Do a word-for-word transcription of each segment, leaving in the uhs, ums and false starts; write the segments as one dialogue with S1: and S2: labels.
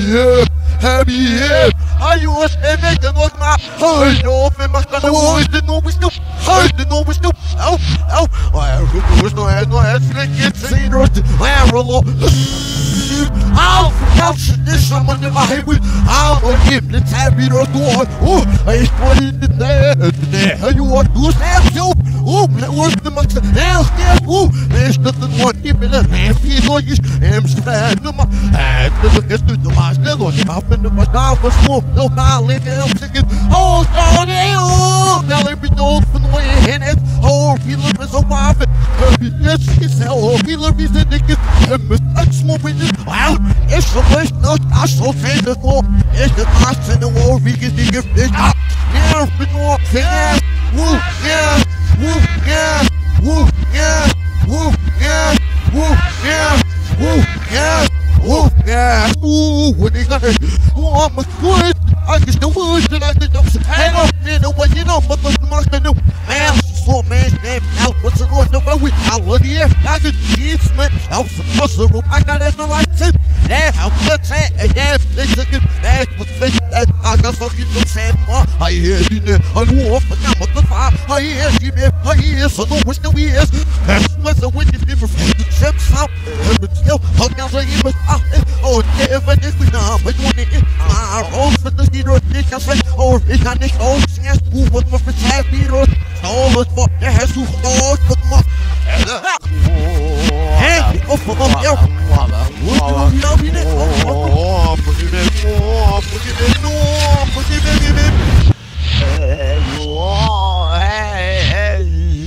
S1: Happy here. I was a making was my heart open my gun was the no we still heard the no we still oh oh I was no as no as like it's a roast I roll I'll couch this someone in my head with I'll give the tabby or door oh I put it in there there you want to have you oh that was the much else there oh there's nothing one give me the hand piece or you am stand to my hand to the guest to the master or up in the mouth was smoke no knowledge I'm thinking oh God oh now let me know from the way in it oh he love is a wife yes he's oh he love is a nigga I'm smoking it wow it's the place not I so say the floor it's the last in the war we can think of this yeah more yeah woo yeah woo yeah woo yeah woo yeah woo yeah woo yeah woo yeah ooh what they got oh I'm a good I just the words that I did hang on man the way you know but the mark I know man so man name out what's the Lord the way I love you I could get man out the muscle I got it no like it yeah how much say yeah they took it back with fish that I got fucking no sand I hear you there I know but now what the fuck I hear you there I hear so no wish no ears that's what's the wind is different from the chips out but still how now so you must out oh never this we know but when it my own for the hero this I say oh it's not this old yes who was my for hero all the fuck that has to go but my hey oh for yo oh no you did oh forgive me oh forgive me no forgive me give me hey you are hey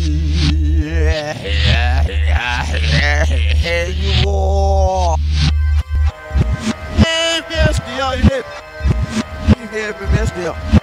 S1: hey you are hey yes dear you did you did best dear